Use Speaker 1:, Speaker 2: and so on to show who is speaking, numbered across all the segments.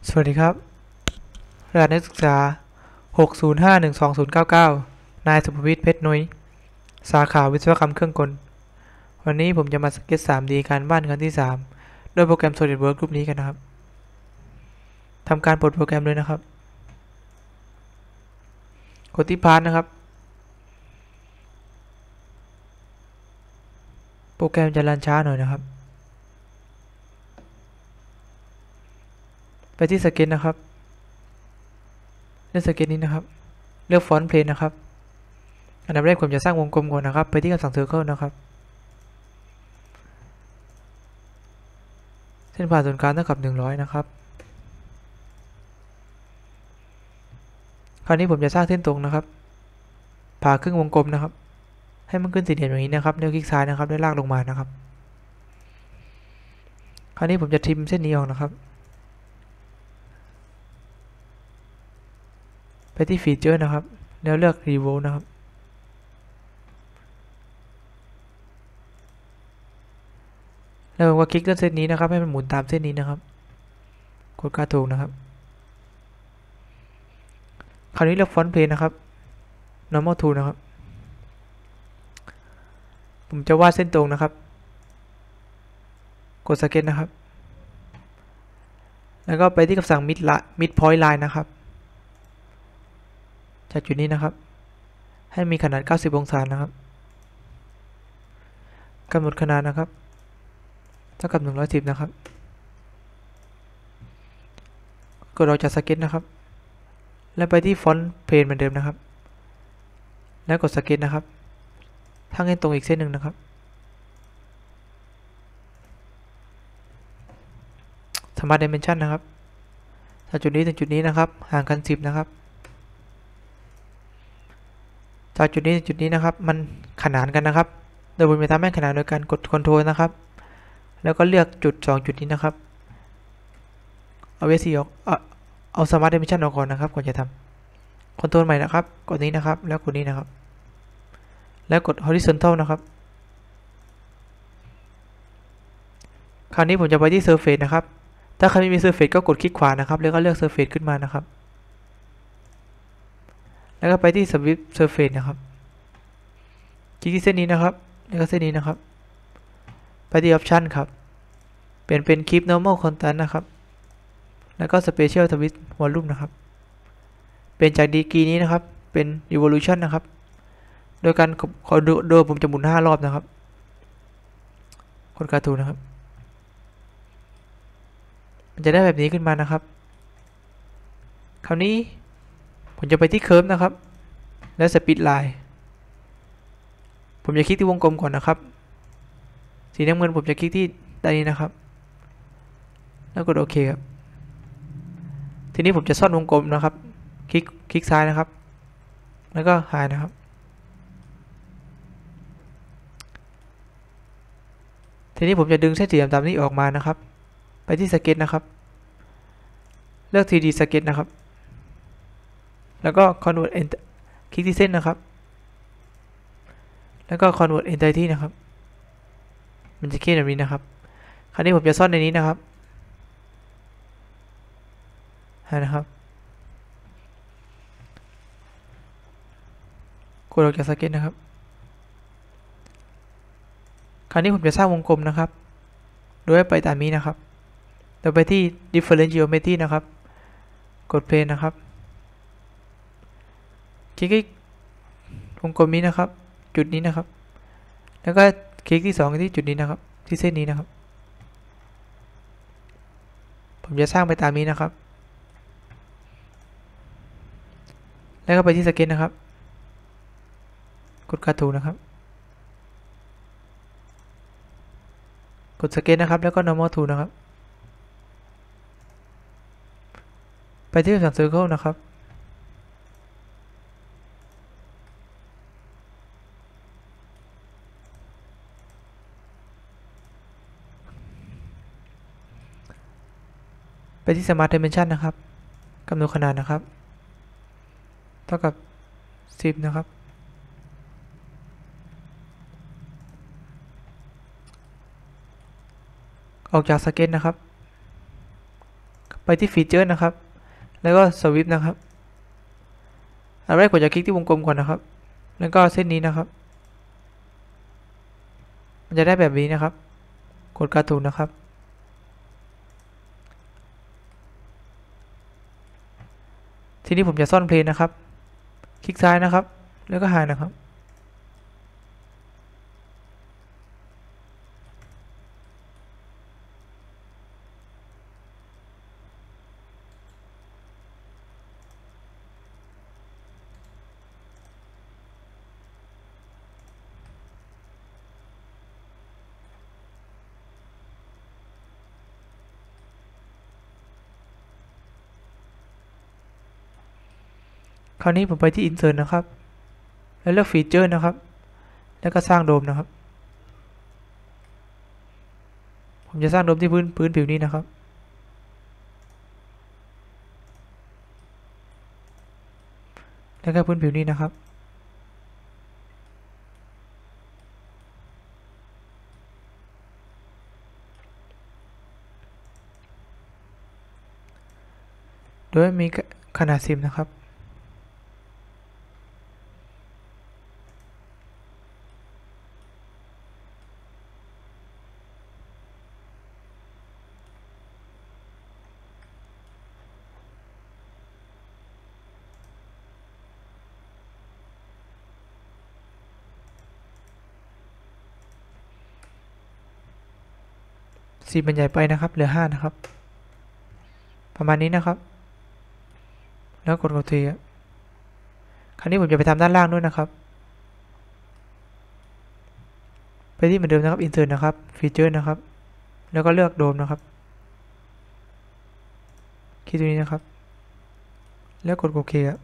Speaker 1: สวัสดีครับรหัสนักศึกษา6051299นายสุภวิทย์เพชรนุ้ยสาขาวิศวกรรมเครื่องกลวันนี้ผมจะมาสเก็ต 3D การบ้านครั้งที่3ด้วยโปรแกรม SolidWorks รูปนี้กันนะครับทำการปลดโปรแกรมเลยนะครับกดที่พาร์ทนะครับโปรแกรมจะรันช้าหน่อยนะครับไปที่สเก็ตนะครับเลือกสเก็ตนี้นะครับเลือกฟอนต์เพลนนะครับอันดับแรกผมจะสร้างวงกลมก่อนนะครับไปที่คำสั่ง Circle นะครับเส้นผ่าศูนย์กลางเท่ากับ100นะครับคราวนี้ผมจะสร้างเส้นตรงนะครับผ่าครึ่งวงกลมนะครับให้มันขึ้นสี่เหลี่ยมอย่างนี้นะครับเลี้ยวคลิกซ้ายนะครับแล้วลากลงมานะครับคราวนี้ผมจะทิมเส้นนี้ออกนะครับไปที่ฟีเจอร์นะครับแล้วเลือก Revolve นะครับแล้วผมก็คลิกเลือกเส้นนี้นะครับให้มันหมุนตามเส้นนี้นะครับกดค่าถูกนะครับคราวนี้เลือกฟอนต์เพลนนะครับ normal to นะครับผมจะวาดเส้นตรงนะครับกดสเก็ตนะครับแล้วก็ไปที่คำสั่ง mid point line นะครับจากจุดนี้นะครับให้มีขนาด90องศานะครับกำหนดขนาดนะครับเท่ากับ110นะครับกดออกจากสเก็ตนะครับแล้วไปที่ฟอนต์เพลนเหมือนเดิมนะครับแล้วกดสเก็ตนะครับทั้งเส้นตรงอีกเส้นหนึ่งนะครับSmart Dimension นะครับจากจุดนี้ถึงจุดนี้นะครับห่างกัน10นะครับจากจุดนี้ถึงจุดนี้นะครับมันขนานกันนะครับโดยผมจะทำให้ขนานโดยการกด Ctrl นะครับแล้วก็เลือกจุด2จุดนี้นะครับเอาVCออกเอา Smart Dimension ออกก่อนนะครับก่อนจะทำ Ctrl ใหม่นะครับกดนี้นะครับแล้วกดนี้นะครับแล้วกด Horizontal นะครับคราวนี้ผมจะไปที่ Surface นะครับถ้าใครไม่มี Surface ก็กดคลิกขวานะครับแล้วก็เลือก Surface ขึ้นมานะครับแล้วก็ไปที่ Swift Surface นะครับคลิกที่เส้นนี้นะครับแล้วก็เส้นนี้นะครับไปที่ Option ครับเปลี่ยนเป็น Keep Normal Constant นะครับแล้วก็ Special Twist Volume นะครับเปลี่ยนจากดีกรีนี้นะครับเป็น Revolution นะครับโดยการโดยผมจะหมุน5รอบนะครับกดการ์ตูนนะครับมันจะได้แบบนี้ขึ้นมานะครับคราวนี้ผมจะไปที่ Curve นะครับแล้ว Speed Line ผมจะคลิกที่วงกลมก่อนนะครับสีน้ำเงินผมจะคลิกที่ด้านนี้นะครับแล้วกดโอเคครับทีนี้ผมจะซ่อนวงกลมนะครับคลิกซ้ายนะครับแล้วก็หายนะครับทีนี้ผมจะดึงเส้นสีดำๆนี้ออกมานะครับไปที่สเก็ตนะครับเลือก 3D สเก็ตนะครับแล้วก็ Convert Enter คลิกที่เส้นนะครับแล้วก็ Convert Entity นะครับมันจะเขียนแบบนี้นะครับคราวนี้ผมจะซ่อนในนี้นะครับนะครับกดออกจากสเก็ตนะครับคราวนี้ผมจะสร้างวงกลมนะครับโดยไปตามนี้นะครับโดยไปที่ Different Geometry นะครับกด Plane นะครับคลิกวงกลมนี้นะครับจุดนี้นะครับแล้วก็คลิกที่2ที่จุดนี้นะครับที่เส้นนี้นะครับผมจะสร้างไปตามนี้นะครับแล้วก็ไปที่สเก็ตนะครับกดการ์ตูนนะครับกดสเก็ตนะครับแล้วก็ normal to นะครับไปที่สั่ง circle นะครับไปที่ Smart Dimension นะครับกำหนดขนาดนะครับเท่ากับ10นะครับออกจากสเก็ตนะครับไปที่ฟีเจอร์นะครับแล้วก็สวิปนะครับอันแรกกดจะคลิกที่วงกลมก่อนนะครับแล้วก็เส้นนี้นะครับมันจะได้แบบนี้นะครับกดการ์ตูนนะครับทีนี้ผมจะซ่อนเพลงนะครับคลิกซ้ายนะครับแล้วก็หายนะครับคราวนี้ผมไปที่ Insert นะครับแล้วเลือกฟีเจอร์นะครับแล้วก็สร้างโดมนะครับผมจะสร้างโดมที่พื้นผิวนี้นะครับแล้วก็พื้นผิวนี้นะครับโดยมีขนาด10นะครับสีมันใหญ่ไปนะครับเหลือ5นะครับประมาณนี้นะครับแล้วกด Ctrl+T คราวนี้ผมจะไปทำด้านล่างด้วยนะครับไปที่เหมือนเดิมนะครับ Insert นะครับฟีเจอร์นะครับแล้วก็เลือกโดมนะครับคลิกตรงนี้นะครับแล้วกดโอเคครับ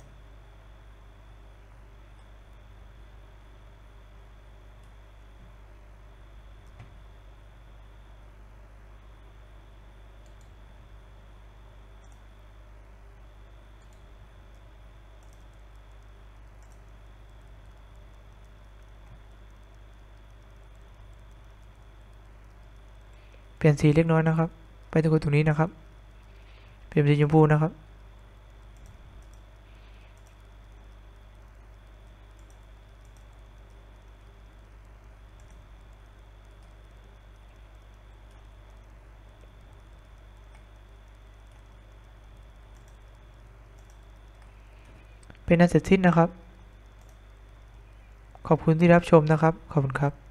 Speaker 1: เปลี่ยนสีเล็กน้อยนะครับไปที่กดตรงนี้นะครับเปลี่ยนสีชมพูนะครับเป็นอันเสร็จสิ้นนะครับขอบคุณที่รับชมนะครับขอบคุณครับ